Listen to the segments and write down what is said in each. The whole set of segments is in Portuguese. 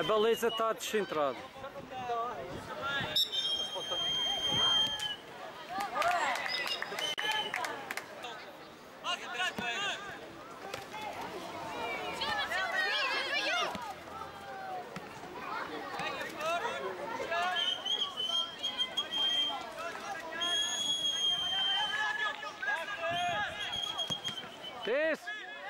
A baliza está descentrada. Isso!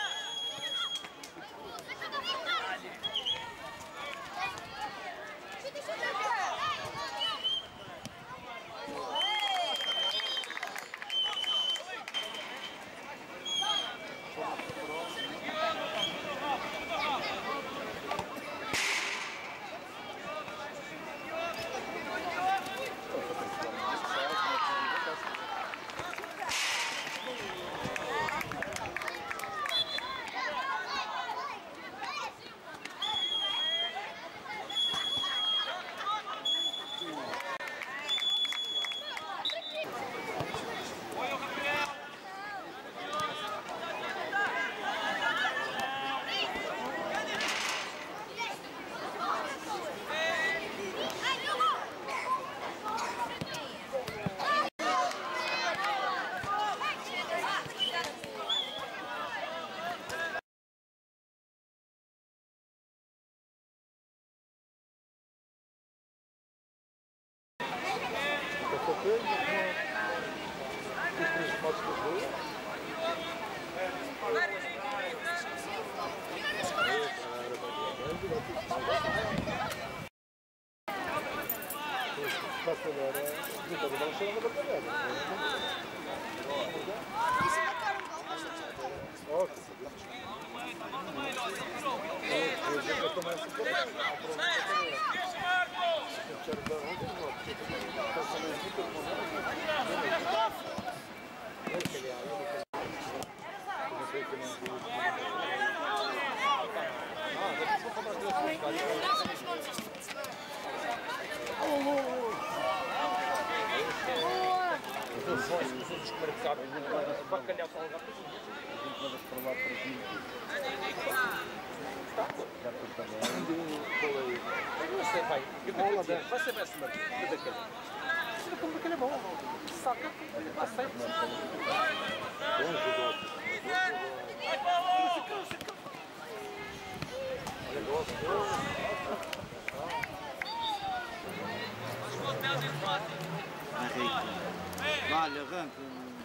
Vale, arranca.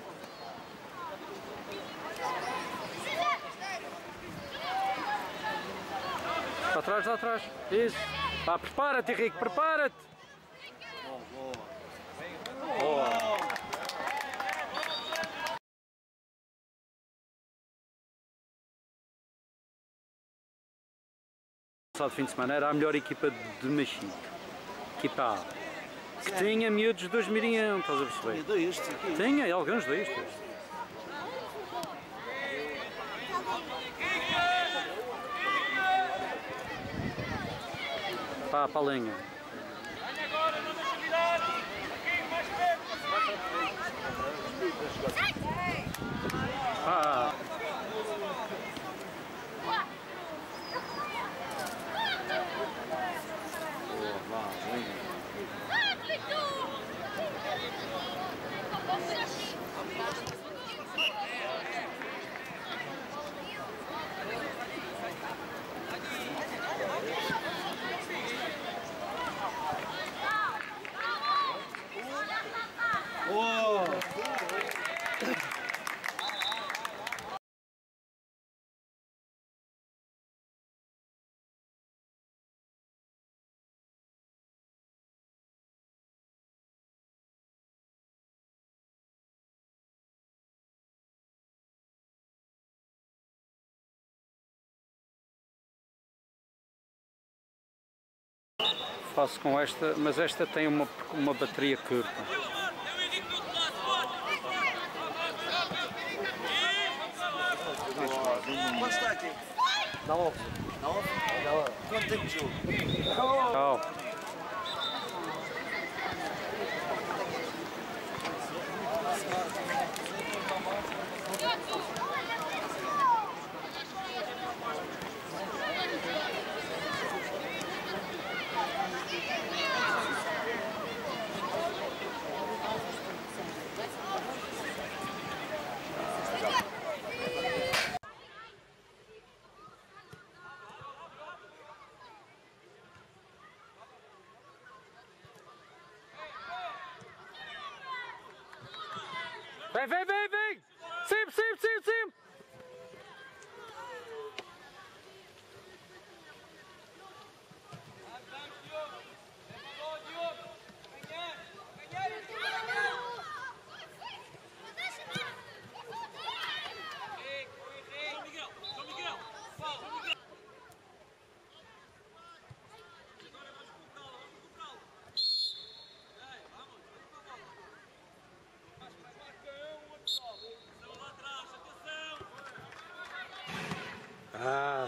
Para trás, lá atrás. Isso. Vá, prepara-te, Henrique, prepara-te. Boa. Passado fim de semana era a melhor equipa de Machique. Equipa A. Que tinha miúdos de 2001, estás a perceber? Tinha alguns destes. Pá, para a linha. Agora, não deixa virar! Aqui, mais perto! Ah! Faço com esta, mas esta tem uma bateria curta. Quanto está aqui? Dá logo. Dá logo? Dá logo. Quanto tempo de jogo? Tchau. Vem, vem, vem, vem! Sempre, sempre, sempre, sempre! Ah.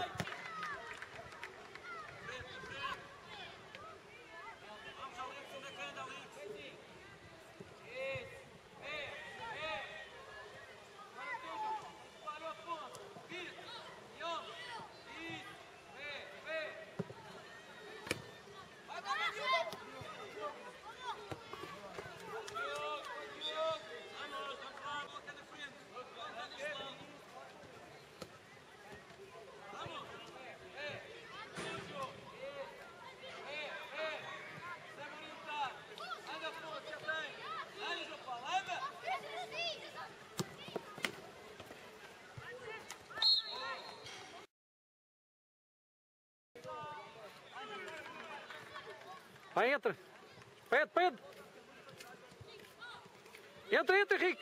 Vai, entra. Pede, pede. Entra, entra, Henrique.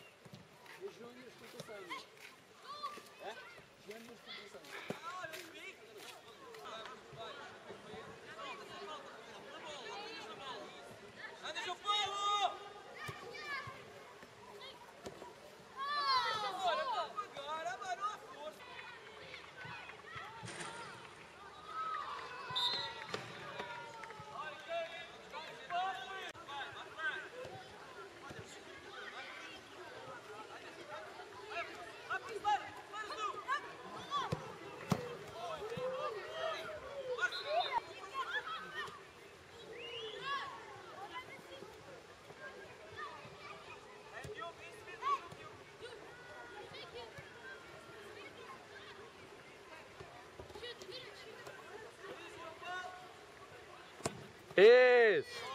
Isso.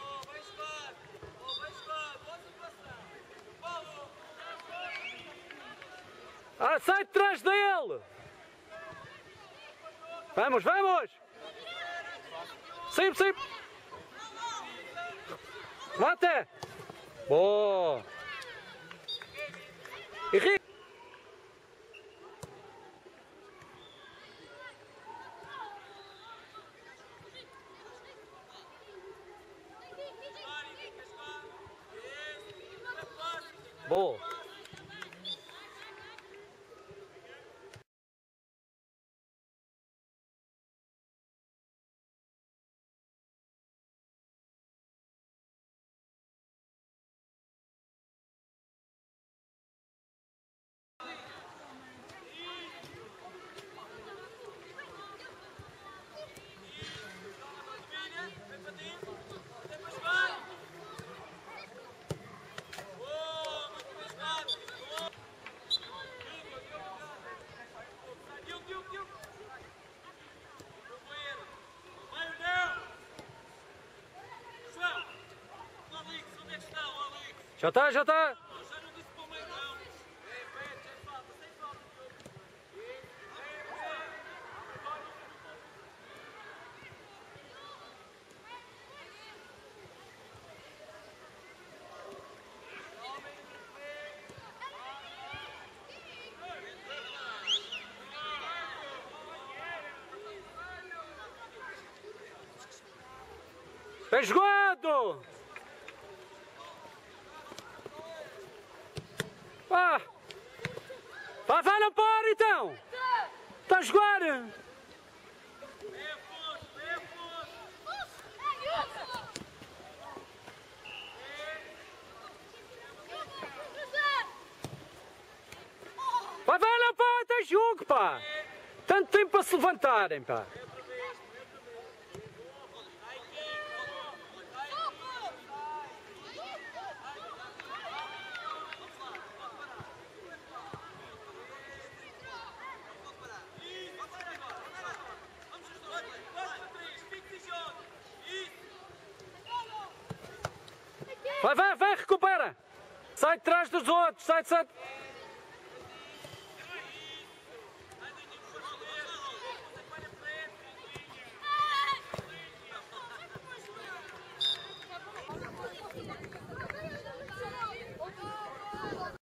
Ah, sai de trás dele. Vamos, vamos. Sempre, sempre. Mata. Boa. Henrique. Boa. Já está, já está. Bem jogado! Vá! Vá, vai, não para então! Está a jogar! Vai, vai, não para, tem jogo, pá! Tanto tempo para se levantarem, pá! Vai, vai, vai, recupera! Sai de trás dos outros, sai.